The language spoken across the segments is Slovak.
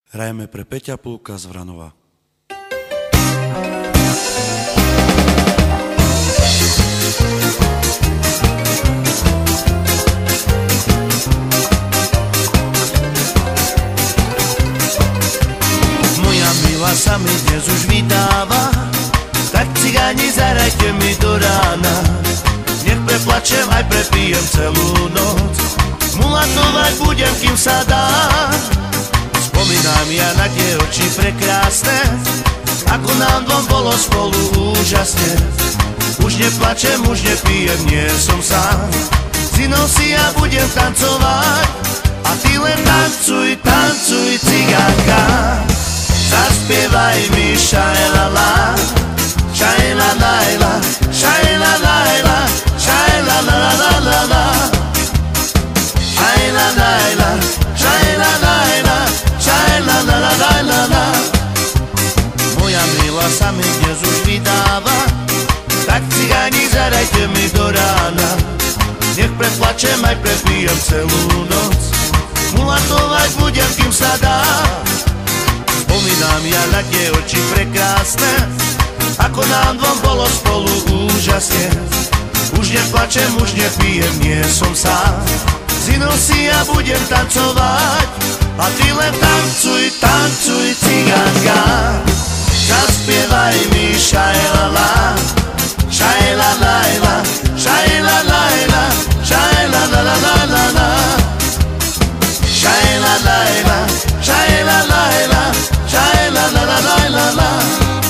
Hrajeme pre Peťa Púka z Vranova. Moja milá sa mi dnes už vydáva, tak cigáni zahrajte mi do rána. Nech preplačem aj prepijem celú noc, mulatovať budem, kým sa dá. Spomínam ja na tie oči prekrásne, ako nám dvom bolo spolu úžasne. Už neplačem, už nepijem, nie som sám, s inou si ja budem tancovať. A ty len tancuj, tancuj, cigánka, zaspievaj mi šajlala, šajlalajla, šajlalajla, šajlalalala, šajlalajla, šajlalajla, šajlalalala. Moja milá sa mi dnes už vydáva, tak cigáni zahrajte mi do rána. Nech preplačem aj prepijem celú noc, mulatovať budem, kým sa dá. Spomínam ja na tie oči prekrásne, ako nám dvom bolo spolu úžasne. Už neplačem, už nepijem, nie som sám, s inou si ja budem tancovať. A ty len tancuj, tancuj, cigánka, zaspievaj mi šajlala, šajlalajla, šajlalajla, šajlalalala, šajlalajla, šajlalajla, šajlalalala.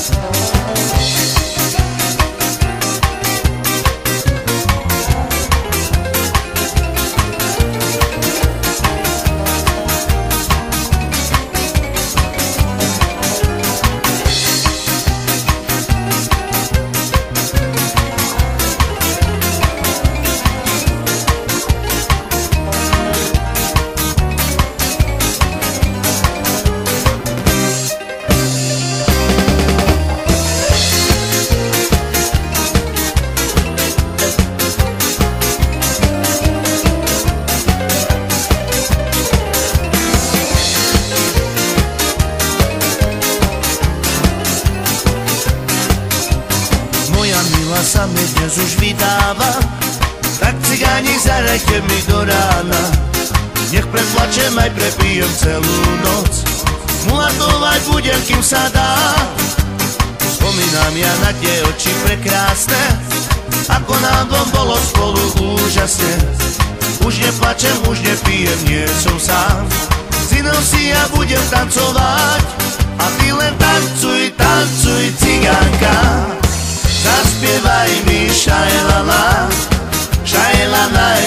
Sa mi dnes už vydáva, tak cigáni zahrajte mi do rána. Nech preplačem aj prepijem celú noc, mulatovať budem, kým sa dá. Spomínam ja na tie oči prekrásne, ako nám dvom bolo spolu úžasne. Už neplačem, už nepijem, nie som sám, s inou si ja budem tancovať. A ty len tancuj, tancuj, cigánka, zaspievaj mi šajlala, šajlala,